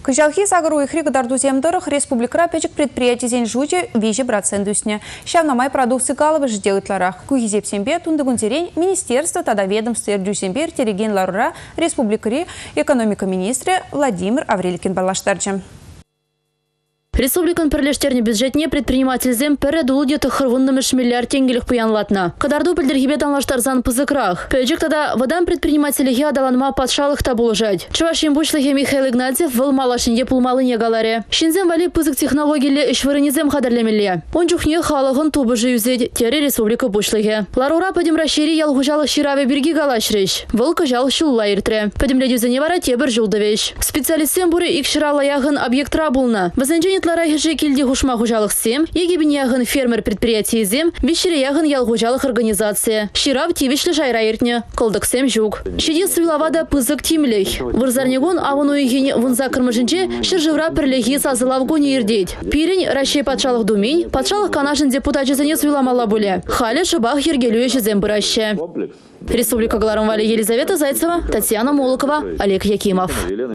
Кыжалхи сагыру ихри гадарду земдорых республикара печек предприятий зен жуте виже процентусне. Щавнамай продукции галывы жделытларах. Кугизеп сембе тундыгун терень министерство тада ведомство эрдюсембер тереген ларура республикари экономика министре Владимир Авреликин балаштарчы. Республикан пірлештеріне бюджетне предпринимательзем пәрі дұлыдеті қырвыннымыш миллиард тенгелік пуянлатна. Қадарду білдіргебет анлаштарзан пызықрақ. Пөйджік тада водан предпринимателіге адаланма патшалықта болжад. Чувашин бушлығы Михаил Игнатьев выл малашынде пулмалы негаларе. Шинзем вали пызық технологиялі ішварынезем қадарлемелі. Ончухне халығын тубы жүйзет тері республика бушлығы. Ларура пөдім рашери ялғужалық шираве бірге галашреш. Выл кыжал шулла иртре. Пөдімледюзіне вара тебір жылдывеш. Специалистен бұры икшыра лаяғын объектра бұлна. Ларайхыжи килди хушма хужалық сем, егебін яғын фермер предприятие зем, вишіре яғын ялғужалық организация. Ширав тивишлі жайра ертне, қылдық сем жүк. Шеде сывилавада пызық тимлей. Вырзарнегон авыну егені вынза кірмішінче шыржывра пірлігі сазылавгоне ердейд. Пирень рашей патшалық думень, патшалық канашын депутатчызыне сывиламала бұле. Халі шыбақ ергелуе жезем бұраще. Республика Галарымвали Елизавета Зайцева, Татьяна Молокова, Олег Якимов.